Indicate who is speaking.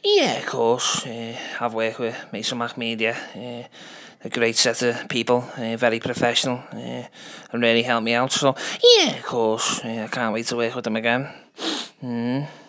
Speaker 1: Yeah, of course. I've worked with Mason Media, a great set of people, very professional, and really helped me out. So, yeah, of course. I can't wait to work with them again.